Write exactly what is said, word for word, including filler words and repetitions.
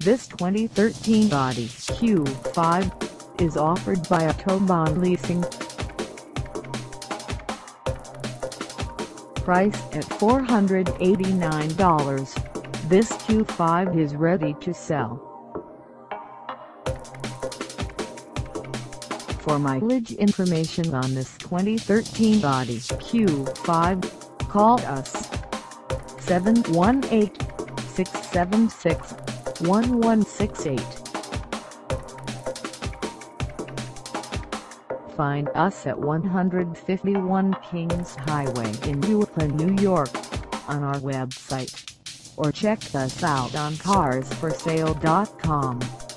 This twenty thirteen Audi Q five is offered by Autobahn Leasing. Priced at four hundred eighty-nine dollars, this Q five is ready to sell. For mileage information on this twenty thirteen Audi Q five, call us seven one eight, six seven six, one one six eight. Find us at one fifty-one Kings Highway in Uwchlan, New York, on our website, or check us out on cars for sale dot com.